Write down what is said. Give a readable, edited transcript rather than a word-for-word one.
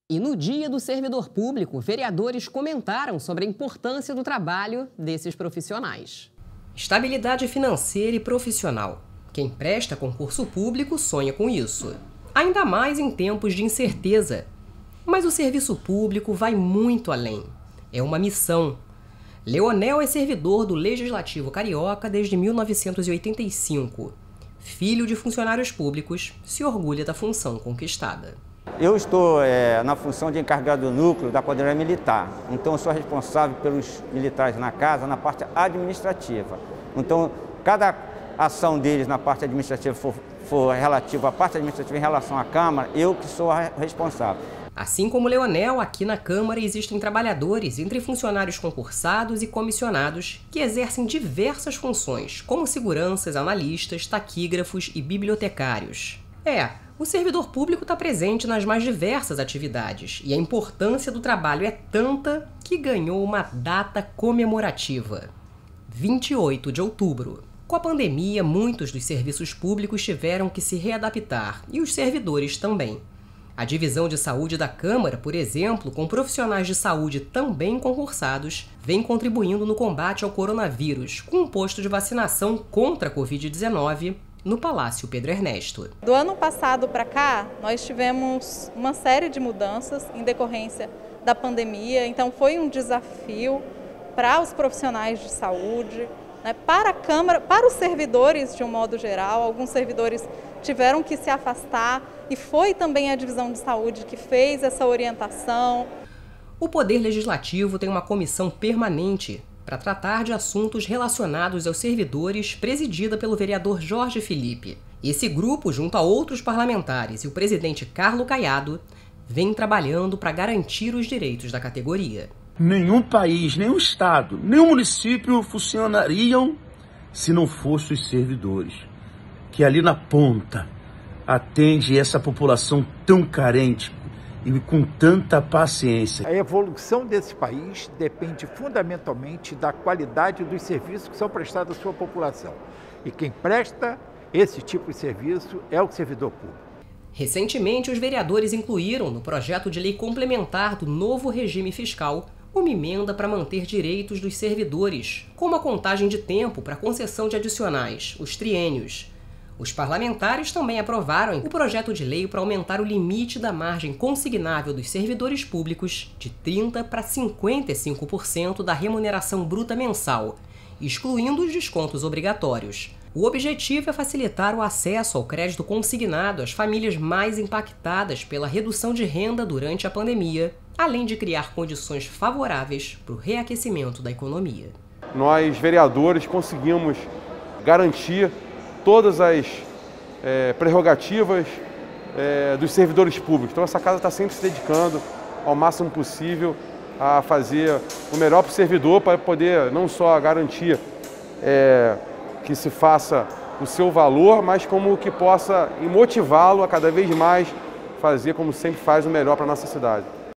E no Dia do Servidor Público, vereadores comentaram sobre a importância do trabalho desses profissionais. Estabilidade financeira e profissional. Quem presta concurso público sonha com isso. Ainda mais em tempos de incerteza. Mas o serviço público vai muito além. É uma missão. Leonel é servidor do Legislativo Carioca desde 1985. Filho de funcionários públicos, se orgulha da função conquistada. Eu estou na função de encarregado do núcleo da Poder Militar. Então, eu sou responsável pelos militares na casa, na parte administrativa. Então, cada ação deles na parte administrativa for relativa à parte administrativa em relação à Câmara, eu que sou responsável. Assim como Leonel, aqui na Câmara existem trabalhadores entre funcionários concursados e comissionados que exercem diversas funções, como seguranças, analistas, taquígrafos e bibliotecários. O servidor público está presente nas mais diversas atividades e a importância do trabalho é tanta que ganhou uma data comemorativa. 28 de outubro. Com a pandemia, muitos dos serviços públicos tiveram que se readaptar e os servidores também. A Divisão de Saúde da Câmara, por exemplo, com profissionais de saúde também concursados, vem contribuindo no combate ao coronavírus, com um posto de vacinação contra a Covid-19 no Palácio Pedro Ernesto. Do ano passado para cá, nós tivemos uma série de mudanças em decorrência da pandemia, então foi um desafio para os profissionais de saúde, para a Câmara, para os servidores de um modo geral. Alguns servidores tiveram que se afastar e foi também a Divisão de Saúde que fez essa orientação. O Poder Legislativo tem uma comissão permanente para tratar de assuntos relacionados aos servidores, presidida pelo vereador Jorge Felipe. Esse grupo, junto a outros parlamentares e o presidente Carlos Caiado, vem trabalhando para garantir os direitos da categoria. Nenhum país, nenhum estado, nenhum município funcionariam se não fossem os servidores, que ali na ponta atende essa população tão carente e com tanta paciência. A evolução desse país depende fundamentalmente da qualidade dos serviços que são prestados à sua população. E quem presta esse tipo de serviço é o servidor público. Recentemente, os vereadores incluíram no projeto de lei complementar do novo regime fiscal uma emenda para manter direitos dos servidores, como a contagem de tempo para concessão de adicionais, os triênios. Os parlamentares também aprovaram o projeto de lei para aumentar o limite da margem consignável dos servidores públicos de 30% para 55% da remuneração bruta mensal, excluindo os descontos obrigatórios. O objetivo é facilitar o acesso ao crédito consignado às famílias mais impactadas pela redução de renda durante a pandemia, além de criar condições favoráveis para o reaquecimento da economia. Nós, vereadores, conseguimos garantir todas as prerrogativas dos servidores públicos. Então essa casa está sempre se dedicando ao máximo possível a fazer o melhor para o servidor, para poder não só garantir que se faça o seu valor, mas como que possa motivá-lo a cada vez mais fazer, como sempre faz, o melhor para a nossa cidade.